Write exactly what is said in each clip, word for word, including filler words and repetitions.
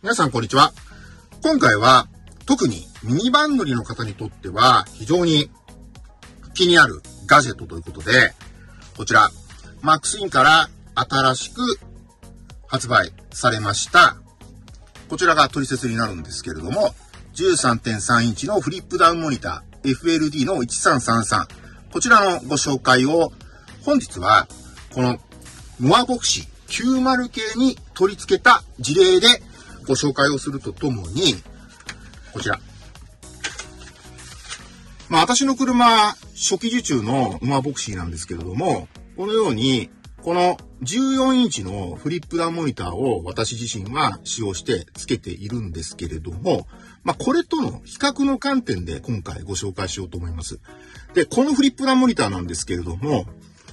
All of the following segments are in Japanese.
皆さんこんにちは。今回は特にミニバン乗りの方にとっては非常に気になるガジェットということで、こちらマックスインから新しく発売されました。こちらが取説になるんですけれども、じゅうさんてんさん インチのフリップダウンモニター エフエルディー のいちさんさんさん、こちらのご紹介を本日はこのノアボクシきゅうじゅう系に取り付けた事例でご紹介をするとともに、こちら。まあ私の車、初期受注のノアボクシーなんですけれども、このように、このじゅうよんインチのフリップダウンモニターを私自身は使用して付けているんですけれども、まあこれとの比較の観点で今回ご紹介しようと思います。で、このフリップダウンモニターなんですけれども、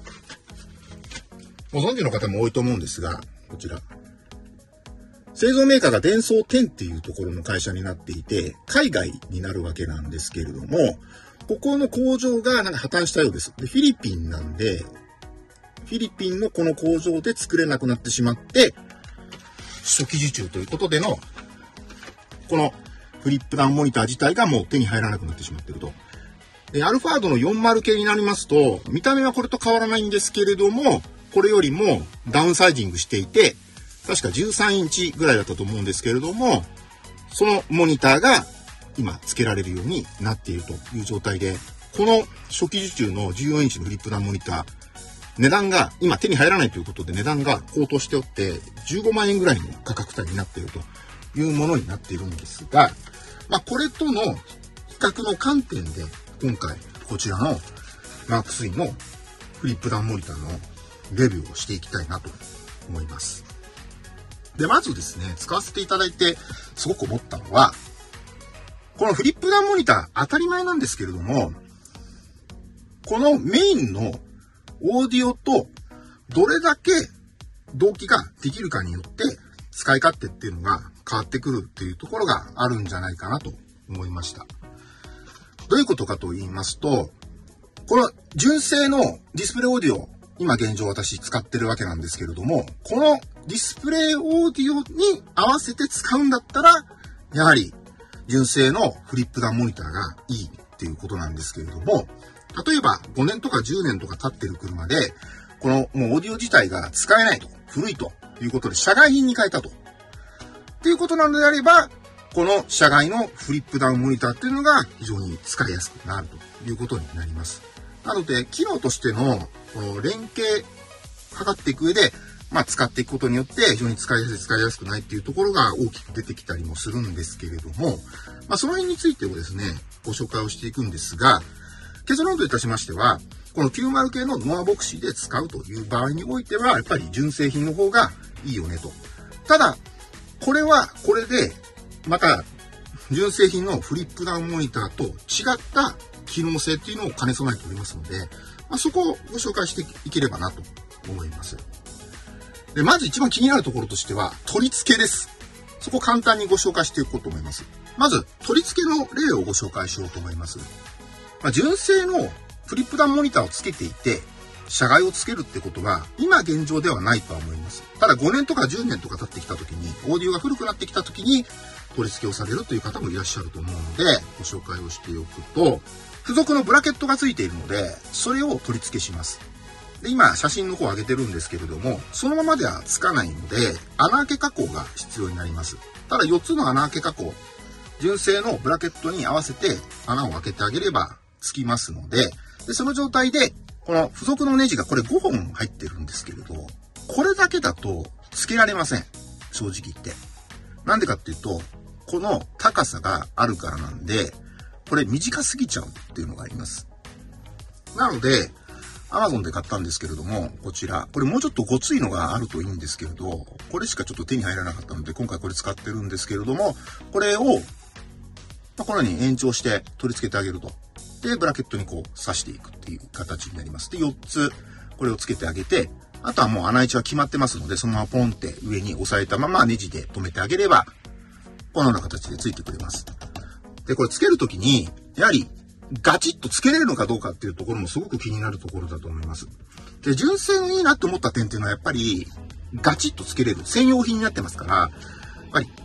ご存知の方も多いと思うんですが、こちら。製造メーカーがデンソーテンっていうところの会社になっていて、海外になるわけなんですけれども、ここの工場がなんか破綻したようです。で、フィリピンなんで、フィリピンのこの工場で作れなくなってしまって、初期受注ということでの、このフリップダウンモニター自体がもう手に入らなくなってしまっていると。で、アルファードのよんじゅう系になりますと、見た目はこれと変わらないんですけれども、これよりもダウンサイジングしていて、確かじゅうさんインチぐらいだったと思うんですけれども、そのモニターが今付けられるようになっているという状態で、この初期受注のじゅうよんインチのフリップダウンモニター、値段が今手に入らないということで値段が高騰しておって、じゅうごまんえんぐらいの価格帯になっているというものになっているんですが、まあこれとの比較の観点で今回こちらのマックスインのフリップダウンモニターのレビューをしていきたいなと思います。で、まずですね、使わせていただいてすごく思ったのは、このフリップダウンモニター当たり前なんですけれども、このメインのオーディオとどれだけ同期ができるかによって使い勝手っていうのが変わってくるっていうところがあるんじゃないかなと思いました。どういうことかと言いますと、この純正のディスプレイオーディオ、今現状私使ってるわけなんですけれども、このディスプレイオーディオに合わせて使うんだったら、やはり純正のフリップダウンモニターがいいっていうことなんですけれども、例えばごねんとかじゅうねんとか経ってる車で、このもうオーディオ自体が使えないと、古いということで社外品に変えたと。っていうことなのであれば、この社外のフリップダウンモニターっていうのが非常に使いやすくなるということになります。なので、機能としてのこの連携図っていく上で、まあ使っていくことによって非常に使いやすい、使いやすくないっていうところが大きく出てきたりもするんですけれども、まあその辺についてをですね、ご紹介をしていくんですが、結論といたしましては、このきゅうじゅう系のノアボクシーで使うという場合においては、やっぱり純正品の方がいいよねと。ただ、これはこれで、また純正品のフリップダウンモニターと違った機能性っていうのを兼ね備えておりますので、まあ、そこをご紹介していければなと思います。で、まず一番気になるところとしては、取り付けです。そこを簡単にご紹介していこうと思います。まず、取り付けの例をご紹介しようと思います。まあ、純正のフリップダウンモニターをつけていて、社外をつけるってことは、今現状ではないとは思います。ただごねんとかじゅうねんとか経ってきた時に、オーディオが古くなってきた時に、取り付けをされるという方もいらっしゃると思うので、ご紹介をしておくと、付属のブラケットがついているので、それを取り付けします。で、今、写真の方を上げてるんですけれども、そのままではつかないので、穴開け加工が必要になります。ただよっつの穴開け加工、純正のブラケットに合わせて穴を開けてあげればつきますので、で、その状態で、この付属のネジがこれごほん入ってるんですけれど、これだけだと付けられません。正直言って。なんでかっていうと、この高さがあるからなんで、これ短すぎちゃうっていうのがあります。なので、Amazon で買ったんですけれども、こちら。これもうちょっとごついのがあるといいんですけれど、これしかちょっと手に入らなかったので、今回これ使ってるんですけれども、これを、まあ、このように延長して取り付けてあげると。で、ブラケットにこう刺していくっていう形になります。で、よっつこれをつけてあげて、あとはもう穴位置は決まってますので、そのままポンって上に押さえたままネジで留めてあげれば、このような形でついてくれます。で、これつけるときに、やはりガチッとつけれるのかどうかっていうところもすごく気になるところだと思います。で、純正のいいなって思った点っていうのはやっぱりガチッとつけれる専用品になってますから、やっぱり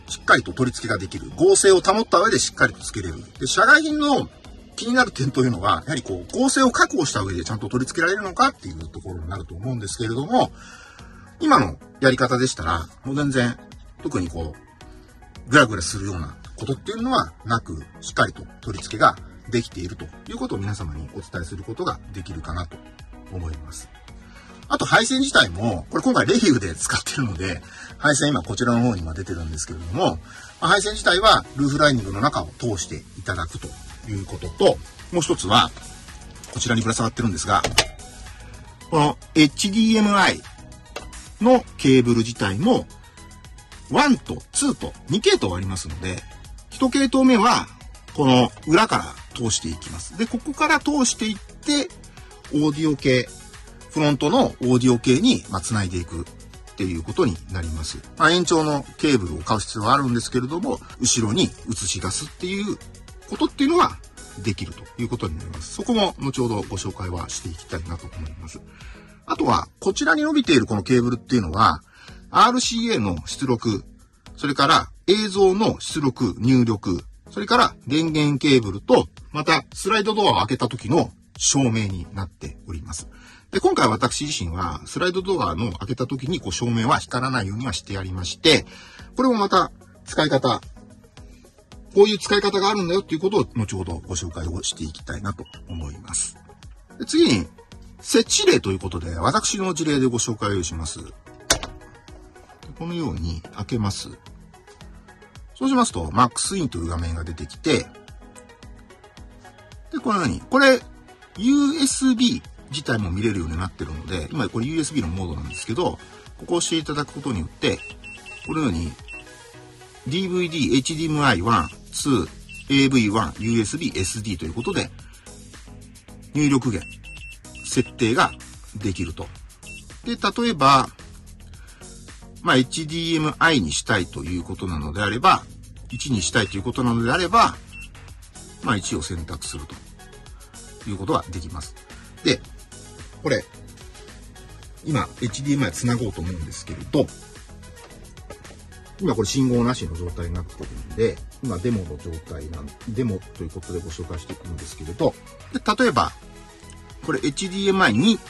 しっかりと取り付けができる。合成を保った上でしっかりと付けれる。で、社外品の気になる点というのは、やはりこう、合成を確保した上でちゃんと取り付けられるのかっていうところになると思うんですけれども、今のやり方でしたら、もう全然、特にこう、グラグラするようなことっていうのはなく、しっかりと取り付けができているということを皆様にお伝えすることができるかなと思います。あと配線自体も、これ今回レビューで使ってるので、配線今こちらの方にも出てるんですけれども、配線自体はルーフライニングの中を通していただくということと、もう一つは、こちらにぶら下がってるんですが、この エイチディーエムアイ のケーブル自体も、ワンとツーとに系統ありますので、いち系統目は、この裏から通していきます。で、ここから通していって、オーディオ系、フロントのオーディオ系に、まあ、繋いでいくっていうことになります。まあ、延長のケーブルを買う必要はあるんですけれども、後ろに映し出すっていうことっていうのはできるということになります。そこも後ほどご紹介はしていきたいなと思います。あとは、こちらに伸びているこのケーブルっていうのは、アールシーエー の出力、それから映像の出力、入力、それから電源ケーブルと、またスライドドアを開けた時の照明になっております。で、今回私自身はスライドドアの開けた時にこう照明は光らないようにはしてやりまして、これもまた使い方、こういう使い方があるんだよっていうことを後ほどご紹介をしていきたいなと思います。で、次に設置例ということで私の事例でご紹介をします。このように開けます。そうしますと マックスイン という画面が出てきて、で、このように、これ ユーエスビー自体も見れるようになってるので、今これ ユーエスビー のモードなんですけど、ここを押していただくことによって、このように ディーブイディー、エイチディーエムアイワン、ツー、エーブイワン、ユーエスビー、エスディー ということで、入力源、設定ができると。で、例えば、まあ、エイチディーエムアイ にしたいということなのであれば、いちにしたいということなのであれば、まあ、いちを選択するということができます。で、これ、今 エイチディーエムアイ つなごうと思うんですけれど、今これ信号なしの状態になってるんで、今デモの状態なん、デモということでご紹介していくんですけれど、で例えば、これ エイチディーエムアイに、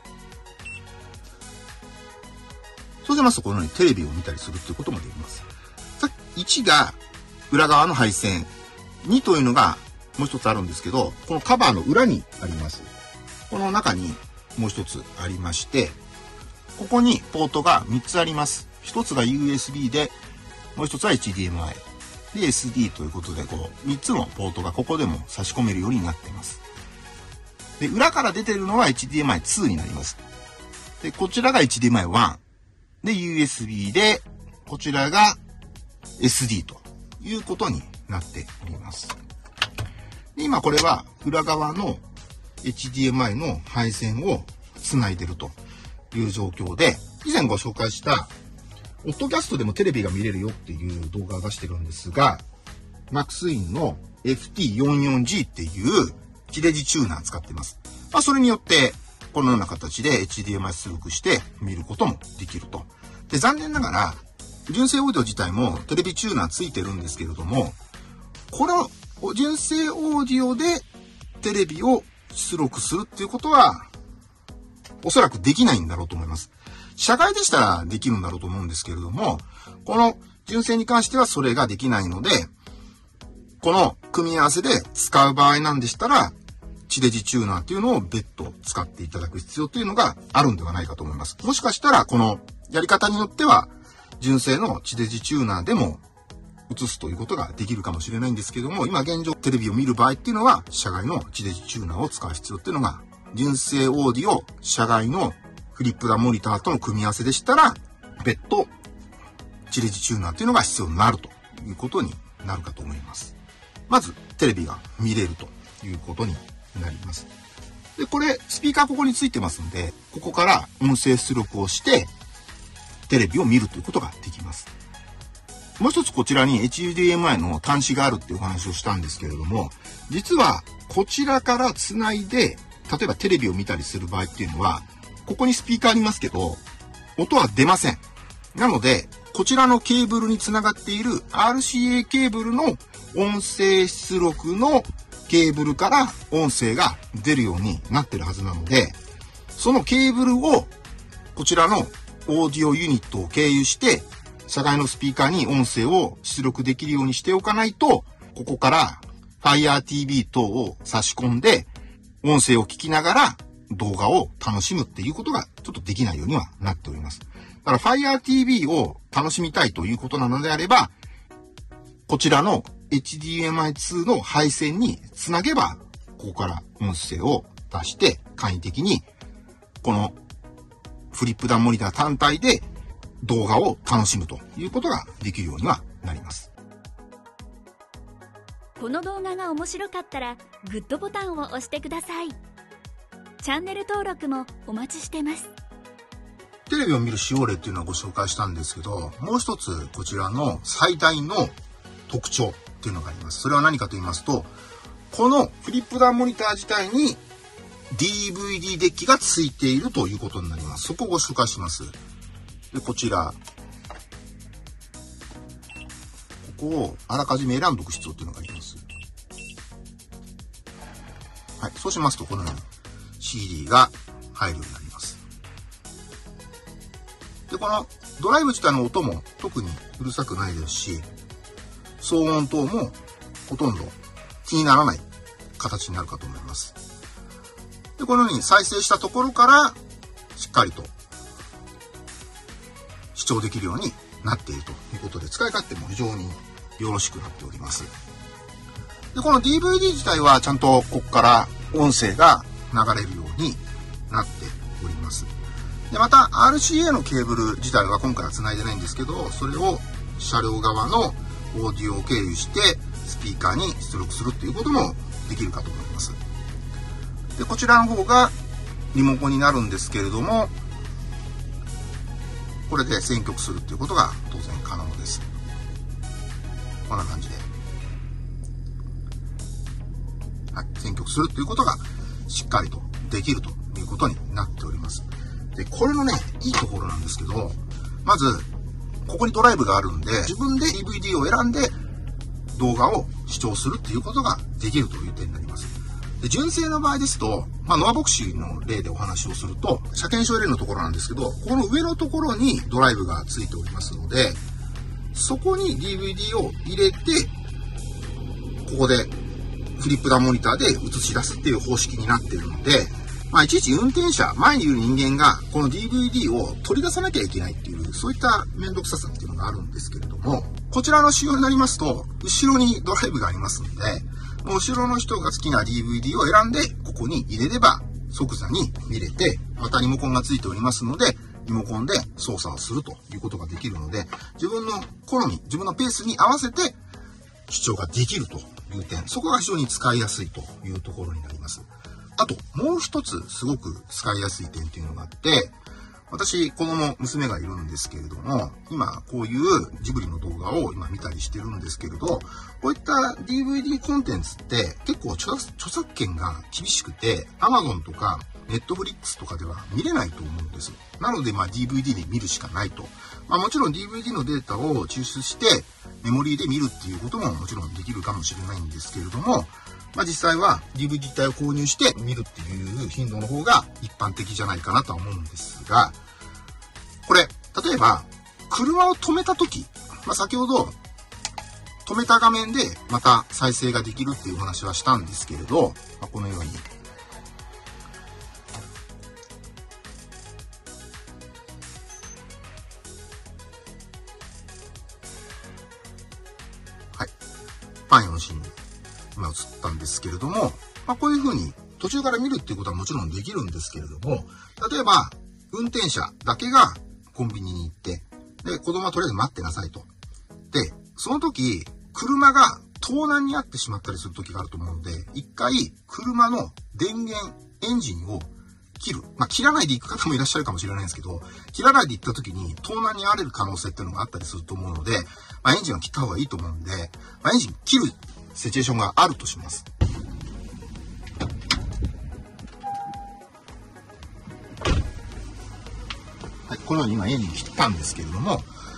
そうしますとこのようにテレビを見たりするということもできます。いちが裏側の配線、にというのがもう一つあるんですけど、このカバーの裏にあります。この中にもう一つありまして、ここにポートがみっつあります。一つが ユーエスビー で、もう一つは エイチディーエムアイ。で、エスディー ということで、こう、みっつのポートがここでも差し込めるようになっています。で、裏から出てるのは エイチディーエムアイツー になります。で、こちらが エイチディーエムアイワン。で、ユーエスビー で、こちらが エスディー ということになっております。で、今これは裏側の エイチディーエムアイ の配線をつないでるという状況で、以前ご紹介したオットキャストでもテレビが見れるよっていう動画を出してるんですが、マックスインの エフティーよんじゅうよんジー っていう切れ字チューナー使ってます。まあ、それによってこのような形で エイチディーエムアイ 出力して見ることもできると。で、残念ながら純正オーディオ自体もテレビチューナーついてるんですけれども、この純正オーディオでテレビを出力するっていうことはおそらくできないんだろうと思います。社外でしたらできるんだろうと思うんですけれども、この純正に関してはそれができないので、この組み合わせで使う場合なんでしたら、地デジチューナーっていうのを別途使っていただく必要というのがあるんではないかと思います。もしかしたらこのやり方によっては、純正の地デジチューナーでも映すということができるかもしれないんですけども、今現状テレビを見る場合っていうのは、社外の地デジチューナーを使う必要っていうのが、純正オーディオ、社外のフリップダモニターとの組み合わせでしたら、別途地デジチューナーっていうのが必要になるということになるかと思います。まず、テレビが見れるということになります。で、これ、スピーカーここについてますので、ここから音声出力をして、テレビを見るということができます。もう一つこちらに エイチディーエムアイ の端子があるっていうお話をしたんですけれども、実はこちらからつないで、例えばテレビを見たりする場合っていうのは、ここにスピーカーありますけど、音は出ません。なので、 こちらのケーブルにつながっている アールシーエー ケーブルの音声出力のケーブルから音声が出るようになってるはずなので、そのケーブルをこちらのオーディオユニットを経由して車外のスピーカーに音声を出力できるようにしておかないと、ここから Fire ティーブイ 等を差し込んで音声を聞きながら動画を楽しむっていうことがちょっとできないようにはなっております。だから Fire ティーブイ を楽しみたいということなのであれば、こちらの エイチディーエムアイツー の配線につなげば、ここから音声を出して簡易的にこのフリップダウンモニター単体で動画を楽しむということができるようにはなります。 この動画が面白かったらグッドボタンを押してください。チャンネル登録もお待ちしてます。 テレビを見る使用例っていうのはご紹介したんですけど、もう一つこちらの最大の特徴っていうのがあります。それは何かと言いますと、このフリップダウンモニター自体に ディーブイディー デッキがついているということになります。そこをご紹介します。で、こちら。ここをあらかじめ選んでおく必要っていうのがあります。はい。そうしますと、このように シーディー が入るようになります。で、このドライブ自体の音も特にうるさくないですし、騒音等もほとんど気にならない形になるかと思います。で、このように再生したところからしっかりと視聴できるようになっているということで、使い勝手も非常によろしくなっております。で、この ディーブイディー 自体はちゃんとここから音声が流れるようになっております。で、また アールシーエー のケーブル自体は今回は繋いでないんですけど、それを車両側のオーディオを経由してスピーカーに出力するっていうこともできるかと思います。で、こちらの方がリモコンになるんですけれども、これで選曲するっていうことが当然可能です。こんな感じで、はい、選曲するっていうことがしっかりとできるということになっております。で、これのね、いいところなんですけど、まずここにドライブがあるんで、自分で ディーブイディー を選んで動画を視聴するっていうことができるという点になります。で、純正の場合ですと、まあ、ノアボクシーの例でお話をすると、車検証例のところなんですけど、この上のところにドライブがついておりますので、そこに ディーブイディー を入れて、ここでフリップダウンモニターで映し出すっていう方式になっているので、まあ、いちいち運転者、前にいる人間がこの ディーブイディー を取り出さなきゃいけないっていう、そういった面倒くささっていうのがあるんですけれども、こちらの仕様になりますと、後ろにドライブがありますので、後ろの人が好きな ディーブイディー を選んで、ここに入れれば即座に見れて、またリモコンがついておりますので、リモコンで操作をするということができるので、自分の好み、自分のペースに合わせて視聴ができるという点、そこが非常に使いやすいというところになります。あと、もう一つすごく使いやすい点っていうのがあって、私、子供、娘がいるんですけれども、今、こういうジブリの動画を今見たりしてるんですけれど、こういった ディーブイディー コンテンツって結構著作権が厳しくて、Amazon とか Netflix とかでは見れないと思うんです。なので、まあ ディーブイディー で見るしかないと。まあもちろん ディーブイディー のデータを抽出してメモリーで見るっていうことももちろんできるかもしれないんですけれども、まあ実際は ディーブイディー 体を購入して見るっていう頻度の方が一般的じゃないかなとは思うんですが、これ、例えば、車を止めたとき、まあ先ほど、止めた画面でまた再生ができるっていうお話はしたんですけれど、まあ、このように、はい。パン用のシーンに今映ったんですけれども、まあ、こういう風に途中から見るっていうことはもちろんできるんですけれども、例えば、運転者だけがコンビニに行って、で、子供はとりあえず待ってなさいと。で、その時、車が盗難に遭ってしまったりする時があると思うので、一回、車の電源、エンジンを切る。まあ、切らないで行く方もいらっしゃるかもしれないんですけど、切らないで行った時に盗難に遭われる可能性っていうのがあったりすると思うので、まあ、エンジンは切った方がいいと思うんで、まあ、エンジン切るシチュエーションがあるとします。はい、このように今エンジン切ったんですけれども、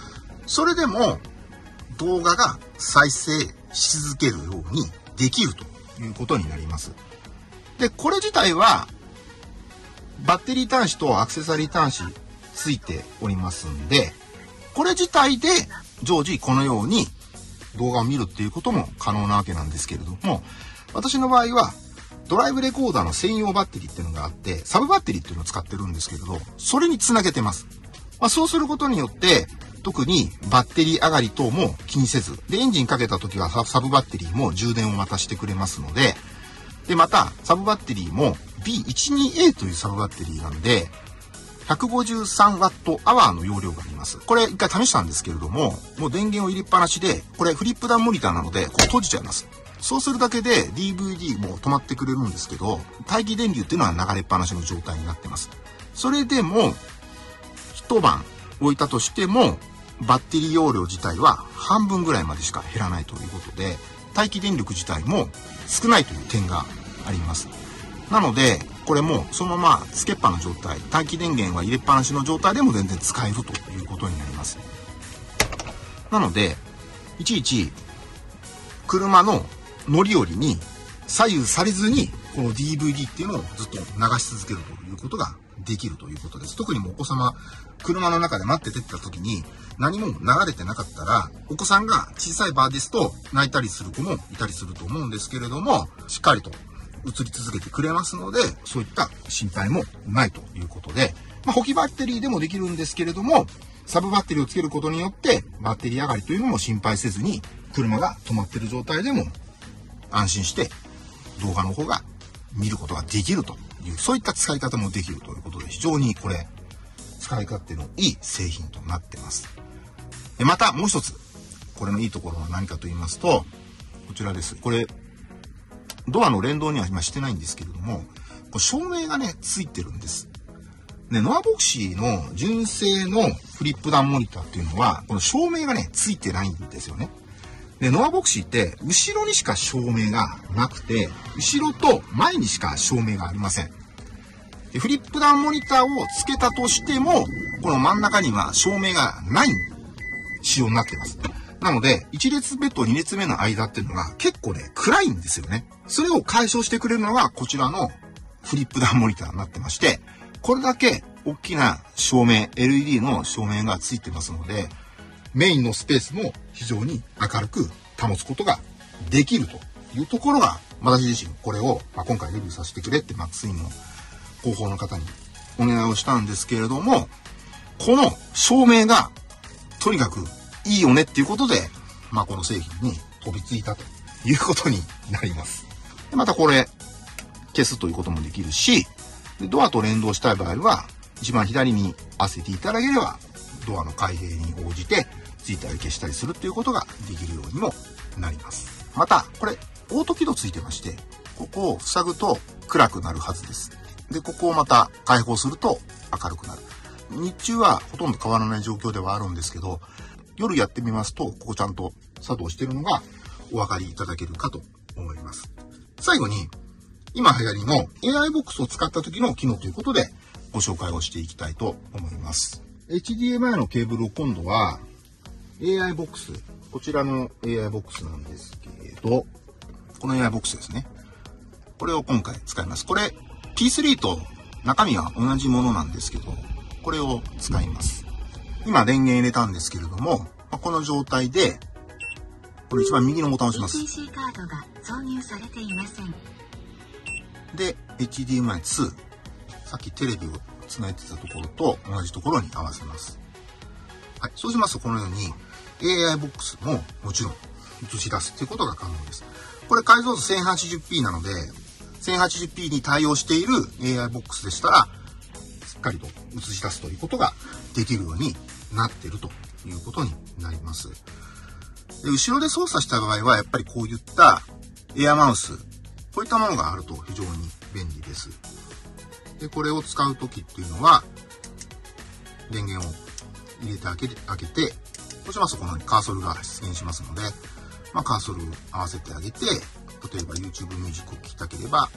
それでも動画が再生し続けるようにできるということになります。で、これ自体はバッテリー端子とアクセサリー端子ついておりますんで、これ自体で常時このように動画を見るっていうことも可能なわけなんですけれども、私の場合はドライブレコーダーの専用バッテリーっていうのがあって、サブバッテリーっていうのを使ってるんですけれど、それにつなげてます。まあ、そうすることによって特にバッテリー上がり等も気にせず、でエンジンかけた時はサブバッテリーも充電を渡してくれますので、でまたサブバッテリーも ビーじゅうにエー というサブバッテリーなんで、ひゃくごじゅうさんワットアワーの容量があります。これ一回試したんですけれども、もう電源を入れっぱなしで、これフリップダウンモニターなのでこう閉じちゃいます。そうするだけで ディーブイディー も止まってくれるんですけど、待機電流っていうのは流れっぱなしの状態になってます。それでも一晩置いたとしてもバッテリー容量自体は半分ぐらいまでしか減らないということで、待機電力自体も少ないという点があります。なのでこれもそのままつけっぱの状態、待機電源は入れっぱなしの状態でも全然使えるということになります。なのでいちいち車の乗り降りに左右されずにこの ディーブイディー っていうのをずっと流し続けるということができるということです。特にもうお子様車の中で待っててった時に何も流れてなかったら、お子さんが小さい場ですと泣いたりする子もいたりすると思うんですけれども、しっかりと映り続けてくれますので、そういった心配もないということで、まあ、補給バッテリーでもできるんですけれども、サブバッテリーをつけることによってバッテリー上がりというのも心配せずに、車が止まっている状態でも安心して動画の方が見ることができるという、そういった使い方もできるということで、非常にこれ使い勝手のいい製品となってます。でまたもう一つこれのいいところは何かと言いますと、こちらです。これドアの連動には今してないんですけれども、これ照明がねついてるんです。でノアボクシーの純正のフリップダウンモニターっていうのはこの照明がねついてないんですよね。でノアボクシーって後ろにしか照明がなくて、後ろと前にしか照明がありません。でフリップダウンモニターをつけたとしても、この真ん中には照明がない仕様になっています。なのでいち列目とに列目の間っていうのが結構ね暗いんですよね。それを解消してくれるのがこちらのフリップダウンモニターになってまして、これだけ大きな照明 エルイーディー の照明がついてますので、メインのスペースも非常に明るく保つことができるというところが、私自身これを、まあ、今回レビューさせてくれってマックスインの広報の方にお願いをしたんですけれども、この照明がとにかくいいよねっていうことで、まあ、この製品に飛びついたということになります。でまたこれ消すということもできるし、でドアと連動したい場合は一番左に合わせていただければドアの開閉に応じてついたり消したりするっていうことができるようにもなります。またこれオート起動ついてまして、ここを塞ぐと暗くなるはずです。でここをまた開放すると明るくなる。日中はほとんど変わらない状況ではあるんですけど、夜やってみますとここちゃんと作動しているのがお分かりいただけるかと思います。最後に今流行りの エーアイ ボックスを使った時の機能ということでご紹介をしていきたいと思います。エイチディーエムアイ のケーブルを今度は エーアイ ボックス、こちらの エーアイ ボックスなんですけれど、この エーアイ ボックスですね。これを今回使います。これ ピースリー と中身は同じものなんですけど、これを使います。今電源入れたんですけれども、この状態でこれ一番右のボタンを押します。 イーティーシー カードが挿入されていません。 で エイチディーエムアイツー、さっきテレビをつないでたところと同じところに合わせます。はい、そうしますとこのように エーアイ ボックスももちろん映し出すということが可能です。これ解像度 せんはちじゅうピー なので せんはちじゅうピー に対応している エーアイ ボックスでしたらしっかりと映し出すということができるようになっているということになります。で後ろで操作した場合はやっぱりこういったエアマウス、こういったものがあると非常に便利です。でこれを使う時っていうのは電源を入れて開けて開けて、そうしますとこのようにカーソルが出現しますので、まあ、カーソルを合わせてあげて、例えば YouTube ミュージックを聴きたければ、はい、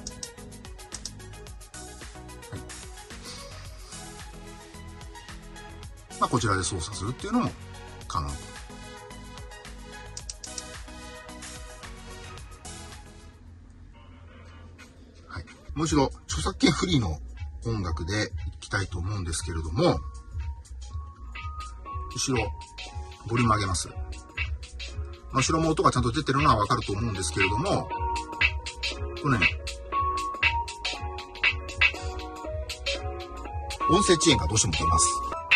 まあ、こちらで操作するっていうのも可能ともう一度著作権フリーの音楽でいきたいと思うんですけれども、後ろ、ボリューム上げます。後ろも音がちゃんと出てるのはわかると思うんですけれども、これね、音声遅延がどうしても出ます。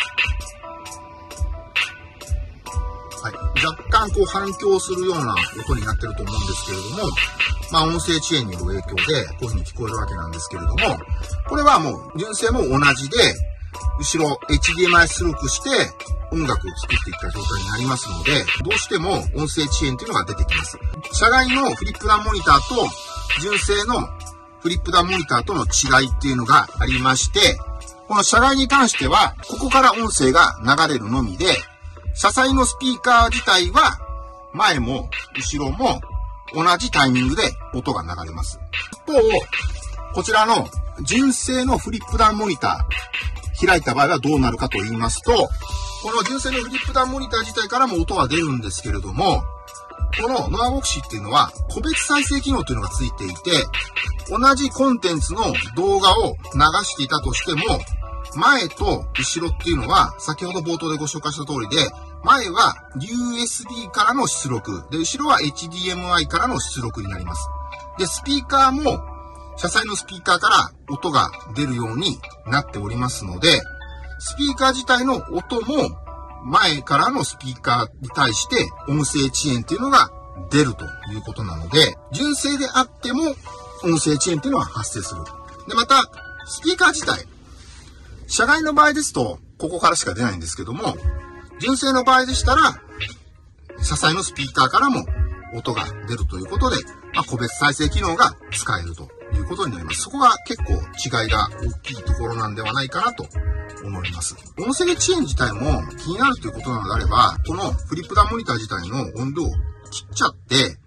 はい。若干こう反響するような音になってると思うんですけれども、まあ音声遅延による影響でこういう風に聞こえるわけなんですけれども、これはもう純正も同じで、後ろ エイチディーエムアイ 出力して音楽を作っていった状態になりますので、どうしても音声遅延というのが出てきます。車外のフリップダウンモニターと純正のフリップダウンモニターとの違いっていうのがありまして、この車外に関しては、ここから音声が流れるのみで、車載のスピーカー自体は、前も後ろも同じタイミングで音が流れます。一方、こちらの純正のフリップダウンモニター、開いた場合はどうなるかと言いますと、この純正のフリップダウンモニター自体からも音は出るんですけれども、このノアボクシっていうのは個別再生機能というのがついていて、同じコンテンツの動画を流していたとしても、前と後ろっていうのは先ほど冒頭でご紹介した通りで、前は ユーエスビー からの出力、で、後ろは エイチディーエムアイ からの出力になります。で、スピーカーも車載のスピーカーから音が出るようになっておりますので、スピーカー自体の音も前からのスピーカーに対して音声遅延っていうのが出るということなので、純正であっても音声遅延っていうのは発生する。で、また、スピーカー自体、車外の場合ですと、ここからしか出ないんですけども、純正の場合でしたら、車載のスピーカーからも音が出るということで、まあ、個別再生機能が使えるということになります。そこが結構違いが大きいところなんではないかなと思います。音声遅延自体も気になるということなのであれば、このフリップダウンモニター自体の音量を切っちゃって、で、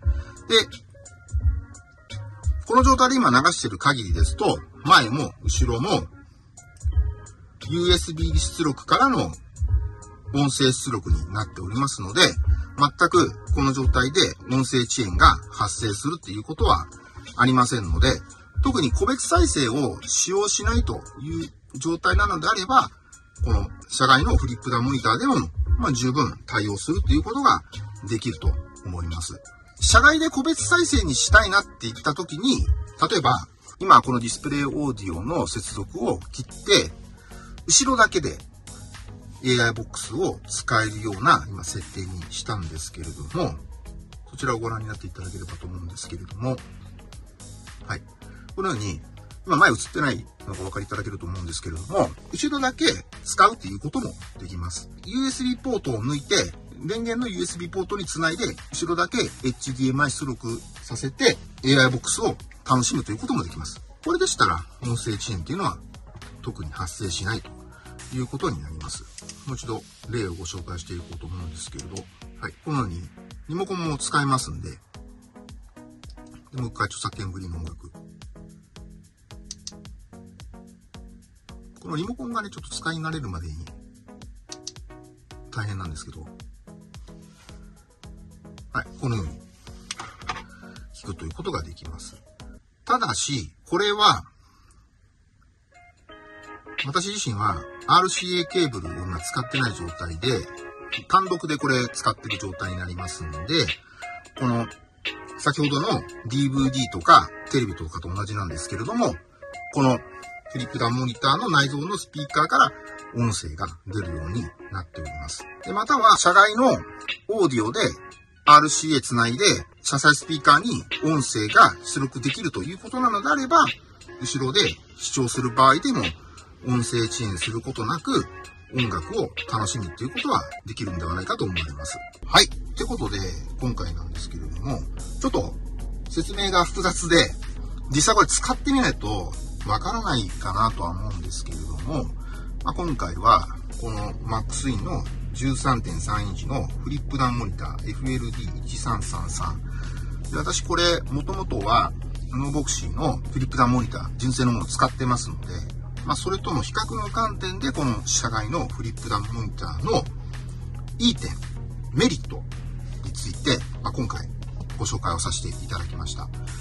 この状態で今流している限りですと、前も後ろも ユーエスビー 出力からの音声出力になっておりますので、全くこの状態で音声遅延が発生するっていうことはありませんので、特に個別再生を使用しないという状態なのであれば、この車外のフリップダウンモニターでも、まあ、十分対応するということができると思います。車外で個別再生にしたいなって言った時に、例えば今このディスプレイオーディオの接続を切って、後ろだけで エーアイ ボックスを使えるような今設定にしたんですけれども、そちらをご覧になっていただければと思うんですけれども、はい。このように、今前映ってないのがお分かりいただけると思うんですけれども、後ろだけ使うということもできます。ユーエスビー ポートを抜いて、電源の ユーエスビー ポートにつないで、後ろだけ エイチディーエムアイ 出力させて エーアイ ボックスを楽しむということもできます。これでしたら、音声遅延というのは特に発生しないということになります。もう一度例をご紹介していこうと思うんですけれど、はい。このようにリモコンも使えますんで、でもう一回著作権フリーの音楽。このリモコンがね、ちょっと使い慣れるまでに大変なんですけど、はい。このように聞くということができます。ただし、これは、私自身は アールシーエー ケーブルを今使ってない状態で、単独でこれ使ってる状態になりますので、この先ほどの ディーブイディー とかテレビとかと同じなんですけれども、このフリップダウンモニターの内蔵のスピーカーから音声が出るようになっております。で、または車外のオーディオで アールシーエー つないで車載スピーカーに音声が出力できるということなのであれば、後ろで視聴する場合でも音声遅延することなく音楽を楽しむということはできるんではないかと思われます。はい。ということで、今回なんですけれども、ちょっと説明が複雑で、実際これ使ってみないとわからないかなとは思うんですけれども、まあ、今回はこの マックスイン の じゅうさんてんさん インチのフリップダウンモニター エフエルディーいちさんさんさん。で、私これ元々はノーボクシーのフリップダウンモニター、純正のものを使ってますので、まあ、それとの比較の観点で、この車外のフリップダウンモニターのいい点、メリットについて、まあ、今回ご紹介をさせていただきました。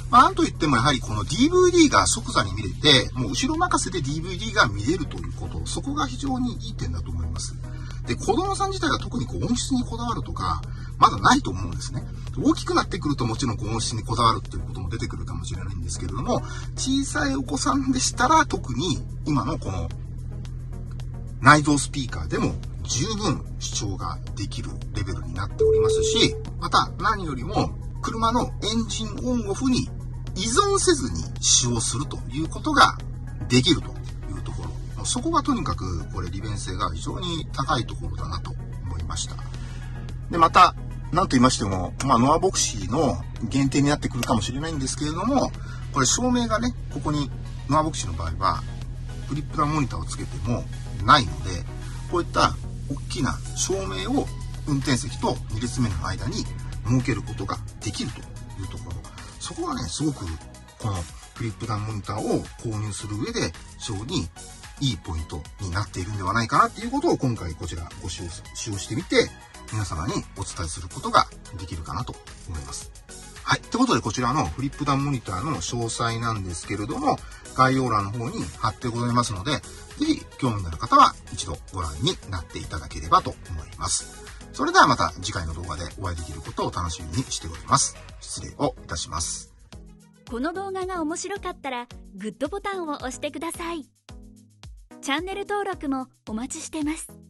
まあ、なんといってもやはりこの ディーブイディー が即座に見れて、もう後ろ任せで ディーブイディー が見れるということ、そこが非常にいい点だと思います。で、子供さん自体が特にこう音質にこだわるとか、まだないと思うんですね。大きくなってくるともちろんこう音質にこだわるっていうことも出てくるかもしれないんですけれども、小さいお子さんでしたら特に今のこの内蔵スピーカーでも十分視聴ができるレベルになっておりますし、また何よりも車のエンジンオンオフに依存せずに使用するということができるというところ。そこがとにかくこれ利便性が非常に高いところだなと思いました。で、また、なんと言いましても、まあ、ノアボクシーの限定になってくるかもしれないんですけれども、これ照明がね、ここに、ノアボクシーの場合は、フリップダウンモニターをつけてもないので、こういった大きな照明を運転席とに列目の間に設けることができるというところ。そこがね、すごく、このフリップダウンモニターを購入する上で、非常にいいポイントになっているんではないかなっていうことを今回こちらご使用、使用してみて、皆様にお伝えすることができるかなと思います。はい。ということで、こちらのフリップダウンモニターの詳細なんですけれども、概要欄の方に貼ってございますので、ぜひ興味のある方は一度ご覧になっていただければと思います。それではまた次回の動画でお会いできることを楽しみにしております。失礼をいたします。 この動画が面白かったらグッドボタンを押してください。チャンネル登録もお待ちしてます。